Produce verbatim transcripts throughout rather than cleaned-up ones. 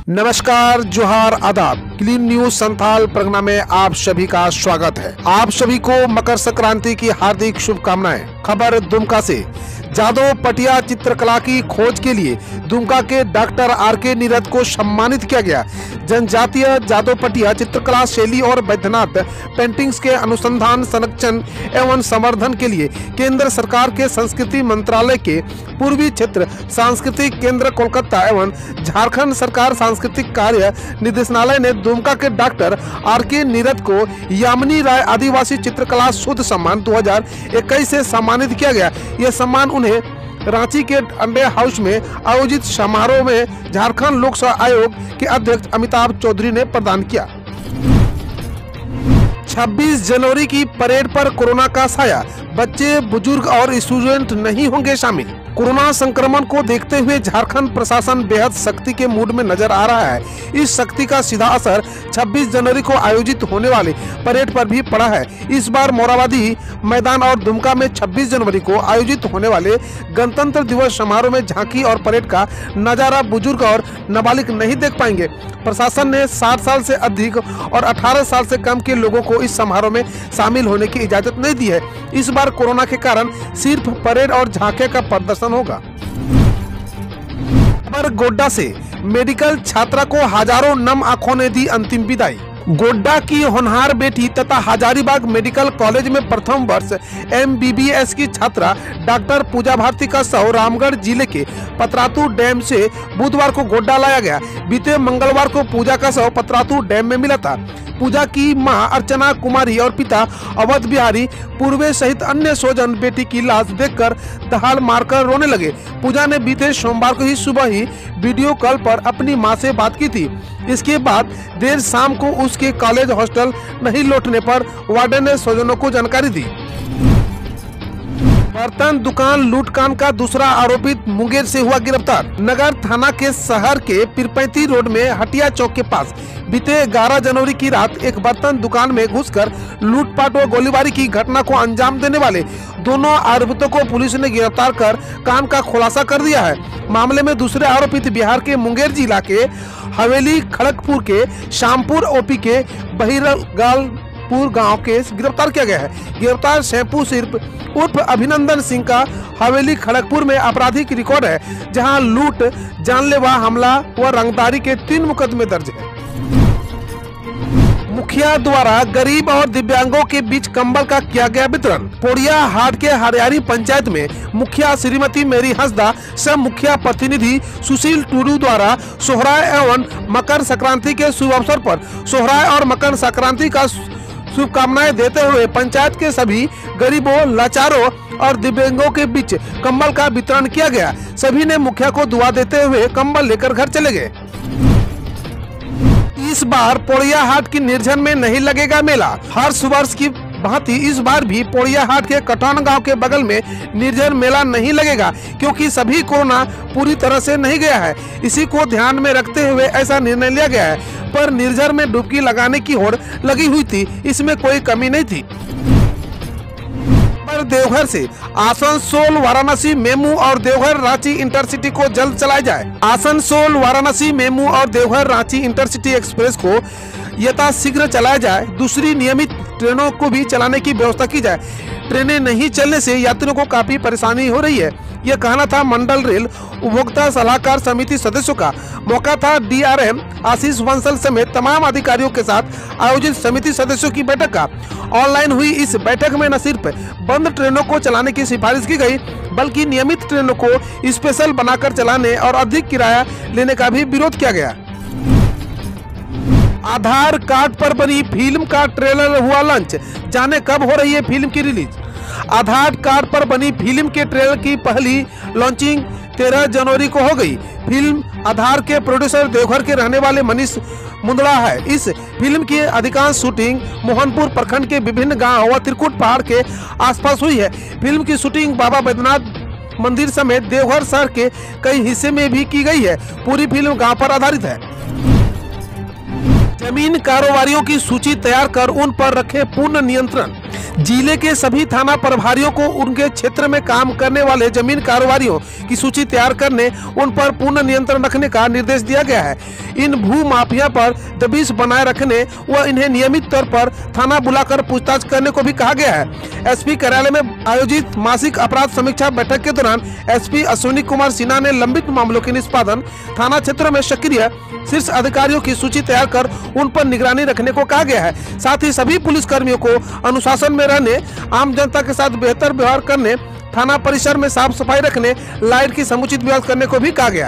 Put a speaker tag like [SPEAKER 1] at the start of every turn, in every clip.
[SPEAKER 1] नमस्कार, जोहार, आदाब। क्लीन न्यूज संथाल परगना में आप सभी का स्वागत है। आप सभी को मकर संक्रांति की हार्दिक शुभकामनाएं। खबर दुमका से। जादव पटिया चित्रकला की खोज के लिए दुमका के डॉक्टर आर के नीरद को सम्मानित किया गया। जनजातीय जादव पटिया चित्रकला शैली और वैद्यनाथ पेंटिंग्स के अनुसंधान, संरक्षण एवं संवर्धन के लिए केंद्र सरकार के संस्कृति मंत्रालय के पूर्वी क्षेत्र सांस्कृतिक केंद्र कोलकाता एवं झारखंड सरकार सांस्कृतिक कार्य निदेशालय ने दुमका के डॉक्टर आर के नीरद को यामिनी राय आदिवासी चित्रकला शोध सम्मान दो हज़ार इक्कीस से सम्मानित किया गया। यह सम्मान उन्हें रांची के अंडे हाउस में आयोजित समारोह में झारखंड लोक सेवा आयोग के अध्यक्ष अमिताभ चौधरी ने प्रदान किया। छब्बीस जनवरी की परेड पर कोरोना का साया, बच्चे, बुजुर्ग और स्टूडेंट नहीं होंगे शामिल। कोरोना संक्रमण को देखते हुए झारखंड प्रशासन बेहद सख्ती के मूड में नजर आ रहा है। इस सख्ती का सीधा असर छब्बीस जनवरी को आयोजित होने वाले परेड पर भी पड़ा है। इस बार मोराबादी मैदान और दुमका में छब्बीस जनवरी को आयोजित होने वाले गणतंत्र दिवस समारोह में झांकी और परेड का नजारा बुजुर्ग और नाबालिग नहीं देख पाएंगे। प्रशासन ने साठ साल से अधिक और अठारह साल से कम के लोगों को इस समारोह में शामिल होने की इजाजत नहीं दी है। इस बार कोरोना के कारण सिर्फ परेड और झांके का प्रदर्शन होगा। पर गोड्डा से मेडिकल छात्रा को हजारों नम आंखों ने दी अंतिम विदाई। गोड्डा की होनहार बेटी तथा हजारीबाग मेडिकल कॉलेज में प्रथम वर्ष एम बी बी एस की छात्रा डॉक्टर पूजा भारती का शव रामगढ़ जिले के पतरातू डैम से बुधवार को गोड्डा लाया गया। बीते मंगलवार को पूजा का शव पतरातू डैम में मिला था। पूजा की मां अर्चना कुमारी और पिता अवध बिहारी पूर्वे सहित अन्य स्वजन बेटी की लाश देखकर दहाड़ मारकर रोने लगे। पूजा ने बीते सोमवार को ही सुबह ही वीडियो कॉल पर अपनी मां से बात की थी। इसके बाद देर शाम को उसके कॉलेज हॉस्टल नहीं लौटने पर वार्डन ने स्वजनों को जानकारी दी। बर्तन दुकान लूटकांड का दूसरा आरोपित मुंगेर से हुआ गिरफ्तार। नगर थाना के शहर के पिरपैती रोड में हटिया चौक के पास बीते ग्यारह जनवरी की रात एक बर्तन दुकान में घुसकर लूटपाट व गोलीबारी की घटना को अंजाम देने वाले दोनों आरोपितों को पुलिस ने गिरफ्तार कर कांड का खुलासा कर दिया है। मामले में दूसरे आरोपित बिहार के मुंगेर जिला के हवेली खड़गपुर के शामपुर ओपी के बहिरगालपुर गांव के गिरफ्तार किया गया है। गिरफ्तार शैपू सिर्फ उर्फ अभिनंदन सिंह का हवेली खड़गपुर में आपराधिक रिकॉर्ड है, जहां लूट, जानलेवा हमला व रंगदारी के तीन मुकदमे दर्ज है। मुखिया द्वारा गरीब और दिव्यांगों के बीच कंबल का किया गया वितरण। पोड़िया हाट के हरियारी पंचायत में मुखिया श्रीमती मेरी हंसदा सह मुखिया प्रतिनिधि सुशील टूडू द्वारा सोहराय एवं मकर संक्रांति के शुभ अवसर पर सोहराय और मकर संक्रांति का शुभकामनाएं देते हुए पंचायत के सभी गरीबों, लाचारों और दिव्यांगों के बीच कंबल का वितरण किया गया। सभी ने मुखिया को दुआ देते हुए कंबल लेकर घर चले गए। इस बार पोड़िया हाट की निर्जन में नहीं लगेगा मेला। हर वर्ष की भांति इस बार भी पोड़िया हाट के कटौन गांव के बगल में निर्जन मेला नहीं लगेगा, क्योंकि सभी कोरोना पूरी तरह से नहीं गया है। इसी को ध्यान में रखते हुए ऐसा निर्णय लिया गया है। पर निर्जन में डुबकी लगाने की होड़ लगी हुई थी, इसमें कोई कमी नहीं थी। पर देवघर से आसनसोल वाराणसी मेमू और देवघर रांची इंटरसिटी को जल्द चलाया जाए। आसनसोल वाराणसी मेमू और देवघर रांची इंटरसिटी एक्सप्रेस को यथाशीघ्र चलाया जाए। दूसरी नियमित ट्रेनों को भी चलाने की व्यवस्था की जाए। ट्रेनें नहीं चलने से यात्रियों को काफी परेशानी हो रही है। यह कहना था मंडल रेल उपभोक्ता सलाहकार समिति सदस्यों का। मौका था D R M Ashish Bansal समेत तमाम अधिकारियों के साथ आयोजित समिति सदस्यों की बैठक का। ऑनलाइन हुई इस बैठक में न सिर्फ बंद ट्रेनों को चलाने की सिफारिश की गई, बल्कि नियमित ट्रेनों को स्पेशल बनाकर चलाने और अधिक किराया लेने का भी विरोध किया गया। आधार कार्ड पर बनी फिल्म का ट्रेलर हुआ लॉन्च। जाने कब हो रही है फिल्म की रिलीज। आधार कार्ड पर बनी फिल्म के ट्रेलर की पहली लॉन्चिंग तेरह जनवरी को हो गई। फिल्म आधार के प्रोड्यूसर देवघर के रहने वाले मनीष मुंदड़ा है। इस फिल्म की अधिकांश शूटिंग मोहनपुर प्रखंड के विभिन्न गांव व त्रिकुट पहाड़ के आसपास हुई है। फिल्म की शूटिंग बाबा बैद्यनाथ मंदिर समेत देवघर शहर के कई हिस्से में भी की गई है। पूरी फिल्म गांव पर आधारित है। जमीन कारोबारियों की सूची तैयार कर उन पर रखे पूर्ण नियंत्रण। जिले के सभी थाना प्रभारियों को उनके क्षेत्र में काम करने वाले जमीन कारोबारियों की सूची तैयार करने, उन पर पूर्ण नियंत्रण रखने का निर्देश दिया गया है। इन भू माफिया पर दबिश बनाए रखने व इन्हें नियमित तौर पर थाना बुलाकर पूछताछ करने को भी कहा गया है। एसपी कार्यालय में आयोजित मासिक अपराध समीक्षा बैठक के दौरान एसपी अश्विनी कुमार सिन्हा ने लंबित मामलों के निष्पादन, थाना क्षेत्रों में सक्रिय शीर्ष अधिकारियों की सूची तैयार कर उन पर निगरानी रखने को कहा गया है। साथ ही सभी पुलिस कर्मियों को अनुशासन में रहने, आम जनता के साथ बेहतर व्यवहार करने, थाना परिसर में साफ सफाई रखने, लाइट की समुचित व्यवस्था करने को भी कहा गया।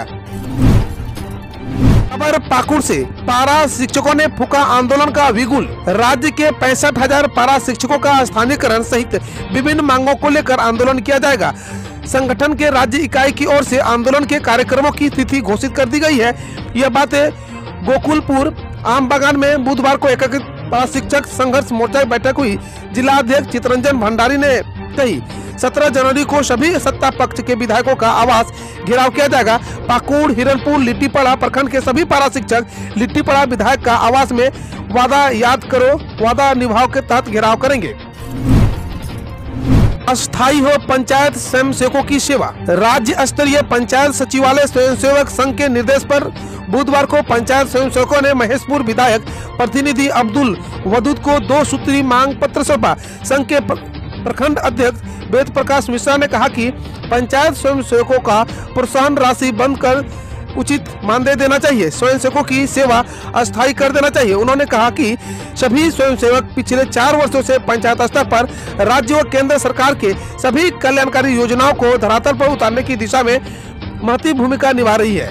[SPEAKER 1] खबर पाकुड़ से, पारा शिक्षकों ने फूका आंदोलन का बिगुल। राज्य के पैंसठ हजार पारा शिक्षकों का स्थानीयकरण सहित विभिन्न मांगों को लेकर आंदोलन किया जाएगा। संगठन के राज्य इकाई की ओर से आंदोलन के कार्यक्रमों की तिथि घोषित कर दी गई है। यह बातें गोकुलपुर आम बागान में बुधवार को एकीकृत पारा शिक्षक संघर्ष मोर्चा की बैठक हुई। जिला अध्यक्ष चितरंजन भंडारी ने कही। सत्रह जनवरी को सभी सत्ता पक्ष के विधायकों का आवास घेराव किया जाएगा। पाकुड़, हिरनपुर, लिट्टीपड़ा प्रखंड के सभी पारा शिक्षक लिट्टीपड़ा विधायक का आवास में वादा याद करो वादा निभाओ के तहत घेराव करेंगे। अस्थायी हो पंचायत स्वयंसेवकों की सेवा। राज्य स्तरीय पंचायत सचिवालय स्वयंसेवक संघ के निर्देश पर बुधवार को पंचायत स्वयंसेवकों ने महेशपुर विधायक प्रतिनिधि अब्दुल वदूद को दो सूत्री मांग पत्र सौंपा। संघ के प्रखंड अध्यक्ष वेद प्रकाश मिश्रा ने कहा कि पंचायत स्वयंसेवकों का प्रोत्साहन राशि बंद कर उचित मानदेय देना चाहिए, स्वयंसेवकों की सेवा अस्थायी कर देना चाहिए। उन्होंने कहा कि सभी स्वयंसेवक पिछले चार वर्षों से पंचायत स्तर पर राज्य व केंद्र सरकार के सभी कल्याणकारी योजनाओं को धरातल पर उतारने की दिशा में महत्वपूर्ण भूमिका निभा रही है।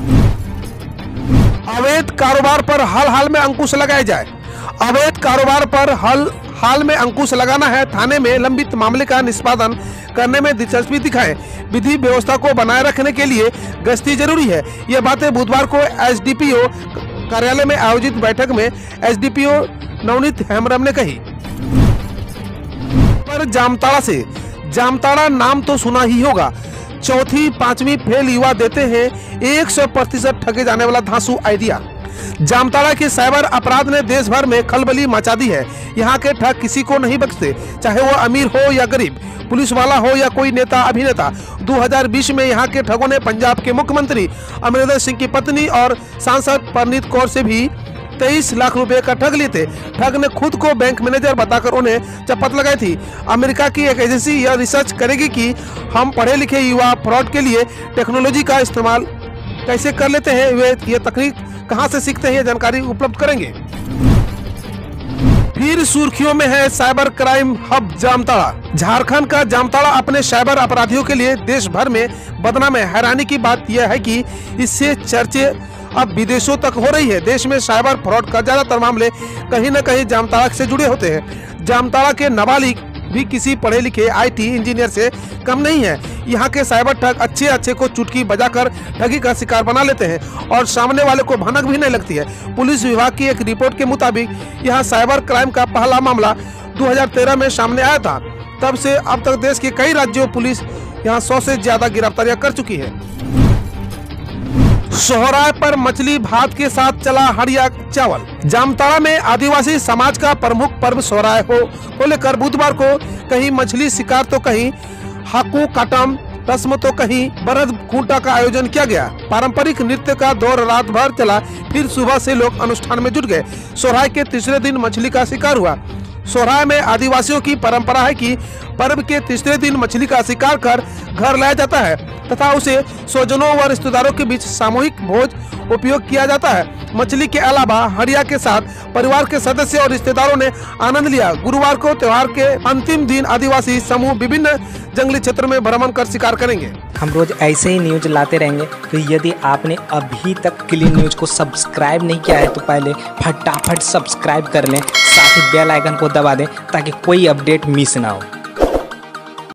[SPEAKER 1] अवैध कारोबार पर हाल हाल में अंकुश लगाया जाए। अवैध कारोबार पर हाल हाल में अंकुश लगाना है। थाने में लंबित मामले का निष्पादन करने में दिलचस्पी दिखाएं। विधि व्यवस्था को बनाए रखने के लिए गश्ती जरूरी है। यह बातें बुधवार को एसडीपीओ कार्यालय में आयोजित बैठक में एसडीपीओ नवनीत हेम्ब्रम ने कही। पर जामताड़ा से, जामताड़ा नाम तो सुना ही होगा। चौथी पांचवी फेल युवा देते हैं एक सौ प्रतिशत ठगे जाने वाला धांसू आइडिया। जामताड़ा के साइबर अपराध ने देश भर में खलबली मचा दी है। यहाँ के ठग किसी को नहीं बख्शते, चाहे वो अमीर हो या गरीब, पुलिस वाला हो या कोई नेता अभिनेता। दो हज़ार बीस में यहाँ के ठगों ने पंजाब के मुख्यमंत्री अमरिंदर सिंह की पत्नी और सांसद परनीत कौर से भी तेईस लाख रुपए का ठग लिए थे। ठग ने खुद को बैंक मैनेजर बताकर उन्हें चपत लगाई थी। अमेरिका की एक एजेंसी यह रिसर्च करेगी कि हम पढ़े लिखे युवा फ्रॉड के लिए टेक्नोलॉजी का इस्तेमाल कैसे कर लेते हैं, वे ये तकनीक कहां से सीखते हैं, जानकारी उपलब्ध करेंगे। फिर सुर्खियों में है cyber crime hub Jamtara. Jharkhand का जामताड़ा अपने साइबर अपराधियों के लिए देश भर में बदनाम है। हैरानी की बात यह है कि इससे चर्चे अब विदेशों तक हो रही है। देश में साइबर फ्रॉड का ज्यादातर मामले कहीं न कहीं जामताड़ा से जुड़े होते हैं। जामताड़ा के नाबालिग भी किसी पढ़े लिखे आईटी इंजीनियर से कम नहीं है। यहाँ के साइबर ठग अच्छे अच्छे को चुटकी बजाकर ठगी का शिकार बना लेते हैं और सामने वाले को भनक भी नहीं लगती है। पुलिस विभाग की एक रिपोर्ट के मुताबिक यहाँ साइबर क्राइम का पहला मामला दो हज़ार तेरह में सामने आया था। तब से अब तक देश के कई राज्यों पुलिस यहाँ सौ से ज्यादा गिरफ्तारियां कर चुकी है। सोहराय पर मछली भात के साथ चला हड़िया चावल। जामताड़ा में आदिवासी समाज का प्रमुख पर्व सोहराय हो को लेकर बुधवार को कहीं मछली शिकार तो कहीं हाकू काटम रस्म तो कहीं बरद खूंटा का आयोजन किया गया। पारंपरिक नृत्य का दौर रात भर चला, फिर सुबह से लोग अनुष्ठान में जुट गए। सोहराय के तीसरे दिन मछली का शिकार हुआ। सोहराय में आदिवासियों की परंपरा है कि पर्व के तीसरे दिन मछली का शिकार कर घर लाया जाता है तथा उसे स्वजनों व रिश्तेदारों के बीच सामूहिक भोज उपयोग किया जाता है। मछली के अलावा हड़िया के साथ परिवार के सदस्य और रिश्तेदारों ने आनंद लिया। गुरुवार को त्योहार के अंतिम दिन आदिवासी समूह विभिन्न जंगली क्षेत्रों में भ्रमण कर शिकार करेंगे।
[SPEAKER 2] हम रोज ऐसे ही न्यूज लाते रहेंगे, तो यदि आपने अभी तक क्लीन न्यूज को सब्सक्राइब नहीं किया है तो पहले फटाफट सब्सक्राइब कर लें, साथ ही बेल आइकन को दबा दें ताकि कोई अपडेट मिस ना हो।